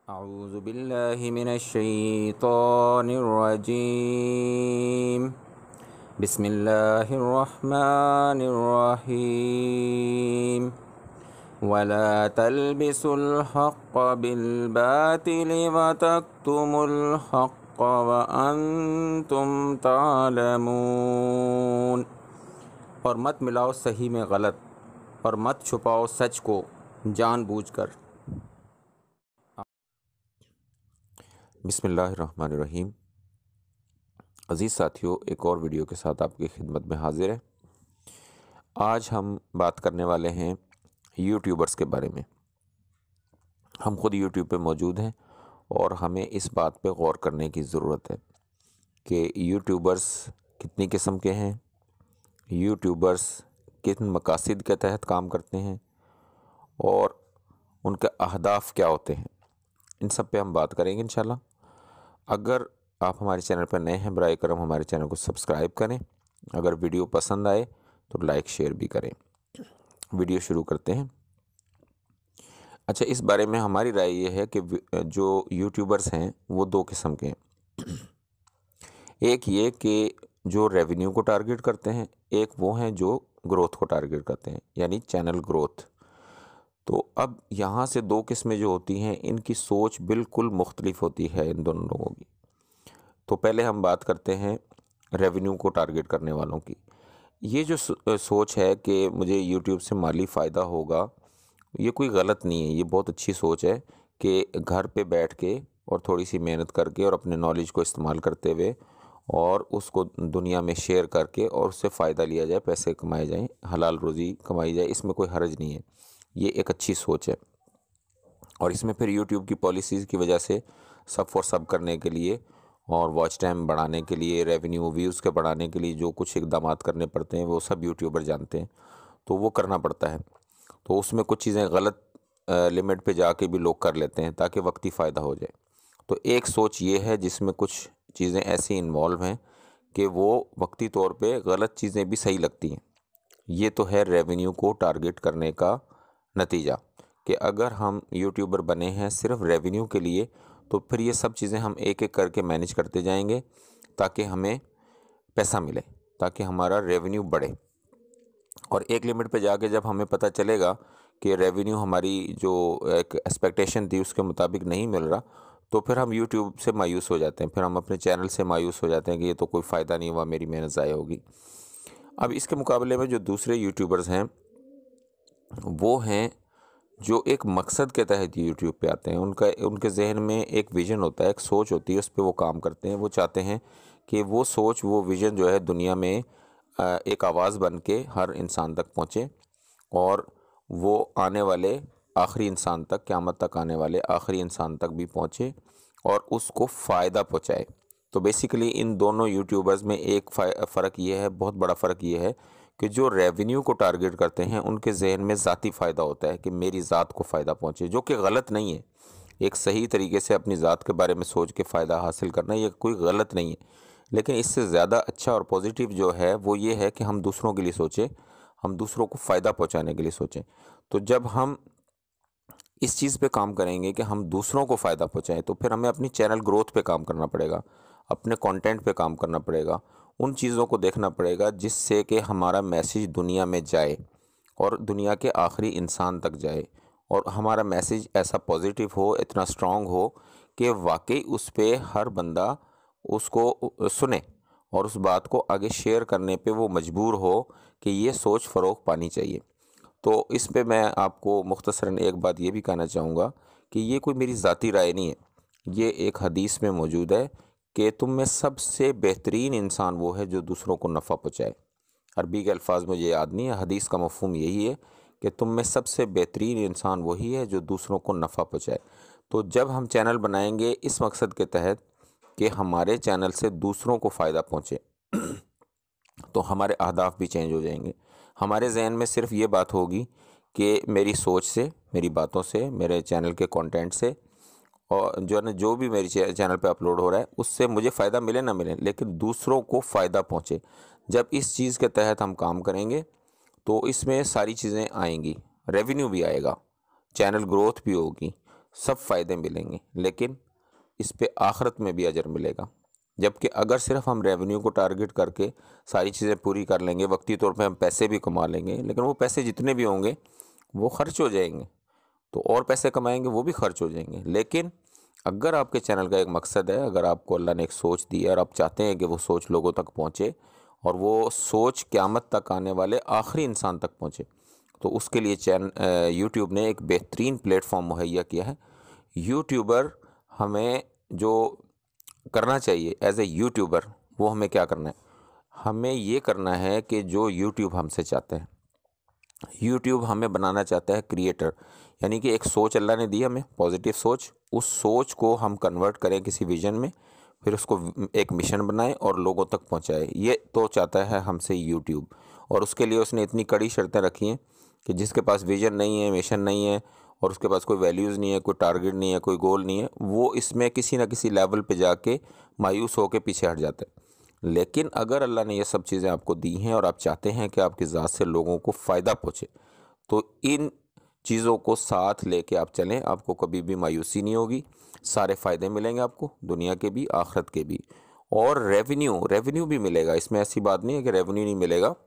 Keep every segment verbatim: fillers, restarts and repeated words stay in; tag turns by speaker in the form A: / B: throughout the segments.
A: أعوذ بالله من الشيطان الرجيم بسم الله الرحمن الرحيم ولا تلبسوا الحق بالباطل وتكتموا الحق وأنتم تعلمون، اور مت ملاؤ صحیح میں غلط، اور مت چھپاؤ سچ کو جان بوجھ کر۔ بسم اللہ الرحمن الرحیم۔ عزیز ساتھیوں، ایک اور ویڈیو کے ساتھ آپ کی خدمت میں حاضر ہے۔ آج ہم بات کرنے والے ہیں یوٹیوبرز کے بارے میں۔ ہم خود یوٹیوب پہ موجود ہیں اور ہمیں اس بات پہ غور کرنے کی ضرورت ہے کہ یوٹیوبرز کتنی قسم کے ہیں، یوٹیوبرز کن مقاصد کے تحت کام کرتے ہیں اور ان کے اہداف کیا ہوتے ہیں۔ ان سب پہ ہم بات کریں گے انشاءاللہ۔ اگر آپ ہمارے چینل پر نئے ہیں، برائے کرم ہمارے چینل کو سبسکرائب کریں۔ اگر ویڈیو پسند آئے تو لائک شیئر بھی کریں۔ ویڈیو شروع کرتے ہیں۔ اچھا، اس بارے میں ہماری رائے یہ ہے کہ جو یوٹیوبرز ہیں وہ دو قسم کے ہیں۔ ایک یہ کہ جو ریونیو کو ٹارگٹ کرتے ہیں، ایک وہ ہیں جو گروتھ کو ٹارگٹ کرتے ہیں، یعنی چینل گروتھ۔ تو اب یہاں سے دو قسمیں جو ہوتی ہیں، ان کی سوچ بالکل مختلف ہوتی ہے ان دونوں لوگوں کی۔ تو پہلے ہم بات کرتے ہیں ریونیو کو ٹارگٹ کرنے والوں کی۔ یہ جو سوچ ہے کہ مجھے یوٹیوب سے مالی فائدہ ہوگا، یہ کوئی غلط نہیں ہے، یہ بہت اچھی سوچ ہے کہ گھر پہ بیٹھ کے اور تھوڑی سی محنت کر کے اور اپنے نالج کو استعمال کرتے ہوئے اور اس کو دنیا میں شیئر کر کے اور اس سے فائدہ لیا جائے، پیسے کمائے جائیں، حلال روزی کمائی جائے، اس میں کوئی حرج نہیں ہے۔ یہ ایک اچھی سوچ ہے، اور اس میں پھر یوٹیوب کی پالیسیز کی وجہ سے سب فور سب کرنے کے لیے اور واچ ٹائم بڑھانے کے لیے، ریونیو ویوز کے بڑھانے کے لیے جو کچھ اقدامات کرنے پڑتے ہیں وہ سب یوٹیوبر جانتے ہیں، تو وہ کرنا پڑتا ہے۔ تو اس میں کچھ چیزیں غلط لمٹ پہ جا کے بھی لوگ کر لیتے ہیں تاکہ وقتی فائدہ ہو جائے۔ تو ایک سوچ یہ ہے جس میں کچھ چیزیں ایسی انوالو ہیں کہ وہ وقتی طور پہ غلط چیزیں بھی صحیح لگتی ہیں۔ یہ تو ہے ریونیو کو ٹارگٹ کرنے کا نتیجہ، کہ اگر ہم یوٹیوبر بنے ہیں صرف ریونیو کے لیے تو پھر یہ سب چیزیں ہم ایک ایک کر کے مینیج کرتے جائیں گے تاکہ ہمیں پیسہ ملے، تاکہ ہمارا ریونیو بڑھے۔ اور ایک لمٹ پہ جا کے جب ہمیں پتہ چلے گا کہ ریونیو ہماری جو ایک ایکسپیکٹیشن تھی اس کے مطابق نہیں مل رہا، تو پھر ہم یوٹیوب سے مایوس ہو جاتے ہیں، پھر ہم اپنے چینل سے مایوس ہو جاتے ہیں کہ یہ تو کوئی فائدہ نہیں ہوا، میری محنت ضائع ہوگی۔ اب اس کے مقابلے میں جو دوسرے یوٹیوبرز ہیں وہ ہیں جو ایک مقصد کے تحت یوٹیوب پہ آتے ہیں۔ ان کا ان کے ذہن میں ایک ویژن ہوتا ہے، ایک سوچ ہوتی ہے، اس پہ وہ کام کرتے ہیں۔ وہ چاہتے ہیں کہ وہ سوچ، وہ ویژن جو ہے دنیا میں ایک آواز بن کے ہر انسان تک پہنچے، اور وہ آنے والے آخری انسان تک، قیامت تک آنے والے آخری انسان تک بھی پہنچے اور اس کو فائدہ پہنچائے۔ تو بیسیکلی ان دونوں یوٹیوبرز میں ایک فرق یہ ہے، بہت بڑا فرق یہ ہے کہ جو ریونیو کو ٹارگٹ کرتے ہیں ان کے ذہن میں ذاتی فائدہ ہوتا ہے کہ میری ذات کو فائدہ پہنچے، جو کہ غلط نہیں ہے۔ ایک صحیح طریقے سے اپنی ذات کے بارے میں سوچ کے فائدہ حاصل کرنا یہ کوئی غلط نہیں ہے، لیکن اس سے زیادہ اچھا اور پوزیٹیو جو ہے وہ یہ ہے کہ ہم دوسروں کے لیے سوچیں، ہم دوسروں کو فائدہ پہنچانے کے لیے سوچیں۔ تو جب ہم اس چیز پہ کام کریں گے کہ ہم دوسروں کو فائدہ پہنچائیں، تو پھر ہمیں اپنی چینل گروتھ پہ کام کرنا پڑے گا، اپنے کانٹینٹ پہ کام کرنا پڑے گا، ان چیزوں کو دیکھنا پڑے گا جس سے کہ ہمارا میسیج دنیا میں جائے اور دنیا کے آخری انسان تک جائے، اور ہمارا میسیج ایسا پوزیٹیو ہو، اتنا سٹرونگ ہو کہ واقعی اس پہ ہر بندہ اس کو سنے اور اس بات کو آگے شیئر کرنے پہ وہ مجبور ہو کہ یہ سوچ فروغ پانی چاہیے۔ تو اس پہ میں آپ کو مختصراً ایک بات یہ بھی کہنا چاہوں گا کہ یہ کوئی میری ذاتی رائے نہیں ہے، یہ ایک حدیث میں موجود ہے کہ تم میں سب سے بہترین انسان وہ ہے جو دوسروں کو نفع پہنچائے۔ عربی کے الفاظ مجھے یاد نہیں ہے، حدیث کا مفہوم یہی ہے کہ تم میں سب سے بہترین انسان وہی ہے جو دوسروں کو نفع پہنچائے۔ تو جب ہم چینل بنائیں گے اس مقصد کے تحت کہ ہمارے چینل سے دوسروں کو فائدہ پہنچے، تو ہمارے اہداف بھی چینج ہو جائیں گے۔ ہمارے ذہن میں صرف یہ بات ہوگی کہ میری سوچ سے، میری باتوں سے، میرے چینل کے کانٹینٹ سے، اور جو ہے نا جو بھی میری چینل پہ اپلوڈ ہو رہا ہے اس سے مجھے فائدہ ملے نہ ملے، لیکن دوسروں کو فائدہ پہنچے۔ جب اس چیز کے تحت ہم کام کریں گے تو اس میں ساری چیزیں آئیں گی، ریونیو بھی آئے گا، چینل گروتھ بھی ہوگی، سب فائدے ملیں گے، لیکن اس پہ آخرت میں بھی اجر ملے گا۔ جبکہ اگر صرف ہم ریونیو کو ٹارگٹ کر کے ساری چیزیں پوری کر لیں گے، وقتی طور پہ ہم پیسے بھی کما لیں گے، لیکن وہ پیسے جتنے بھی ہوں گے وہ خرچ ہو جائیں گے، تو اور پیسے کمائیں گے وہ بھی خرچ ہو جائیں گے۔ لیکن اگر آپ کے چینل کا ایک مقصد ہے، اگر آپ کو اللہ نے ایک سوچ دی ہے اور آپ چاہتے ہیں کہ وہ سوچ لوگوں تک پہنچے اور وہ سوچ قیامت تک آنے والے آخری انسان تک پہنچے، تو اس کے لیے چین یوٹیوب نے ایک بہترین پلیٹ فارم مہیا کیا ہے۔ یوٹیوبر ہمیں جو کرنا چاہیے ایز اے یوٹیوبر، وہ ہمیں کیا کرنا ہے؟ ہمیں یہ کرنا ہے کہ جو یوٹیوب ہم سے چاہتے ہیں، یوٹیوب ہمیں بنانا چاہتا ہے کریٹر، یعنی کہ ایک سوچ اللہ نے دی ہمیں، پازیٹیو سوچ، اس سوچ کو ہم کنورٹ کریں کسی ویژن میں، پھر اس کو ایک مشن بنائیں اور لوگوں تک پہنچائے۔ یہ تو چاہتا ہے ہم سے یوٹیوب، اور اس کے لیے اس نے اتنی کڑی شرطیں رکھی ہیں کہ جس کے پاس ویژن نہیں ہے، مشن نہیں ہے، اور اس کے پاس کوئی ویلیوز نہیں ہے، کوئی ٹارگٹ نہیں ہے، کوئی گول نہیں ہے، وہ اس میں کسی نہ کسی لیول پہ جا کے مایوس ہو کے پیچھے ہٹ جاتا ہے۔ لیکن اگر اللہ نے یہ سب چیزیں آپ کو دی ہیں اور آپ چاہتے ہیں کہ آپ کی ذات سے لوگوں کو فائدہ پہنچے، تو ان چیزوں کو ساتھ لے کے آپ چلیں، آپ کو کبھی بھی مایوسی نہیں ہوگی، سارے فائدے ملیں گے آپ کو، دنیا کے بھی آخرت کے بھی، اور ریونیو ریونیو بھی ملے گا۔ اس میں ایسی بات نہیں ہے کہ ریونیو نہیں ملے گا،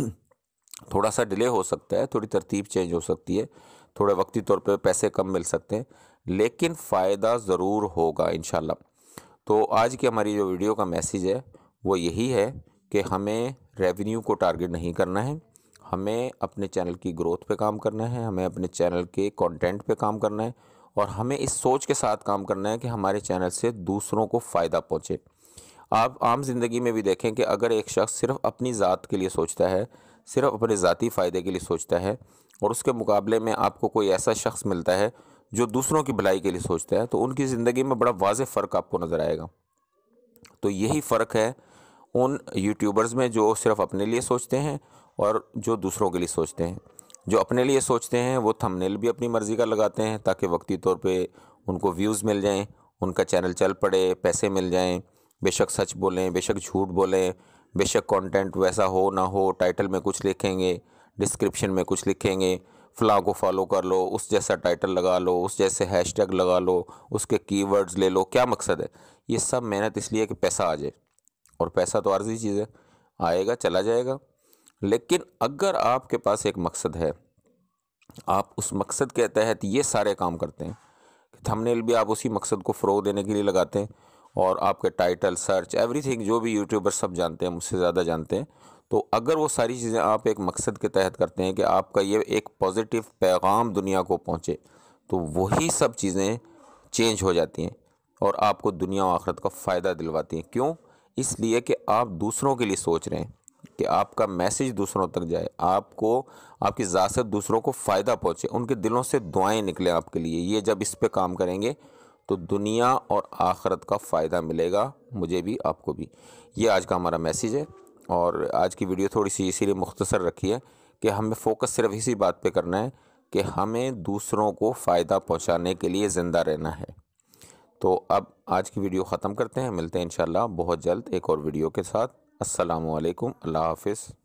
A: تھوڑا سا ڈیلے ہو سکتا ہے، تھوڑی ترتیب چینج ہو سکتی ہے، تھوڑے وقتی طور پہ پیسے کم مل سکتے ہیں، لیکن فائدہ ضرور ہوگا انشاءاللہ۔ تو آج کی ہماری جو ویڈیو کا میسیج ہے وہ یہی ہے کہ ہمیں ریونیو کو ٹارگٹ نہیں کرنا ہے، ہمیں اپنے چینل کی گروتھ پہ کام کرنا ہے، ہمیں اپنے چینل کے کانٹینٹ پہ کام کرنا ہے، اور ہمیں اس سوچ کے ساتھ کام کرنا ہے کہ ہمارے چینل سے دوسروں کو فائدہ پہنچے۔ آپ عام زندگی میں بھی دیکھیں کہ اگر ایک شخص صرف اپنی ذات کے لیے سوچتا ہے، صرف اپنے ذاتی فائدے کے لیے سوچتا ہے، اور اس کے مقابلے میں آپ کو کوئی ایسا شخص ملتا ہے جو دوسروں کی بھلائی کے لیے سوچتا ہے، تو ان کی زندگی میں بڑا واضح فرق آپ کو نظر آئے گا۔ تو یہی فرق ہے ان یوٹیوبرز میں جو صرف اپنے لیے سوچتے ہیں اور جو دوسروں کے لیے سوچتے ہیں۔ جو اپنے لیے سوچتے ہیں وہ تھمبنیل بھی اپنی مرضی کا لگاتے ہیں تاکہ وقتی طور پہ ان کو ویوز مل جائیں، ان کا چینل چل پڑے، پیسے مل جائیں، بے شک سچ بولیں، بے شک جھوٹ بولیں، بے شک کانٹینٹ ویسا ہو نہ ہو، ٹائٹل میں کچھ لکھیں گے، ڈسکرپشن میں کچھ لکھیں گے، فلاں کو فالو کر لو، اس جیسا ٹائٹل لگا لو، اس جیسے ہیش ٹیگ لگا لو، اس کے کی ورڈز لے لو۔ کیا مقصد ہے؟ یہ سب محنت اس لیے کہ پیسہ آ جائے، اور پیسہ تو عارضی چیز ہے، آئے گا چلا جائے گا۔ لیکن اگر آپ کے پاس ایک مقصد ہے، آپ اس مقصد کے تحت یہ سارے کام کرتے ہیں، تھمبنیل بھی آپ اسی مقصد کو فروغ دینے کے لیے لگاتے ہیں، اور آپ کے ٹائٹل، سرچ، ایوری تھنگ جو بھی یوٹیوبر سب جانتے ہیں، مجھ سے زیادہ جانتے ہیں، تو اگر وہ ساری چیزیں آپ ایک مقصد کے تحت کرتے ہیں کہ آپ کا یہ ایک پازیٹیو پیغام دنیا کو پہنچے، تو وہی سب چیزیں چینج ہو جاتی ہیں اور آپ کو دنیا و آخرت کا فائدہ دلواتی ہیں۔ کیوں؟ اس لیے کہ آپ دوسروں کے لیے سوچ رہے ہیں کہ آپ کا میسیج دوسروں تک جائے، آپ کو آپ کی ذات سے دوسروں کو فائدہ پہنچے، ان کے دلوں سے دعائیں نکلیں آپ کے لیے۔ یہ جب اس پہ کام کریں گے تو دنیا اور آخرت کا فائدہ ملے گا، مجھے بھی آپ کو بھی۔ یہ آج کا ہمارا میسیج ہے، اور آج کی ویڈیو تھوڑی سی اسی لیے مختصر رکھی ہے کہ ہمیں فوکس صرف اسی بات پہ کرنا ہے کہ ہمیں دوسروں کو فائدہ پہنچانے کے لیے زندہ رہنا ہے۔ تو اب آج کی ویڈیو ختم کرتے ہیں، ملتے ہیں انشاءاللہ بہت جلد ایک اور ویڈیو کے ساتھ۔ السلام علیکم، اللہ حافظ۔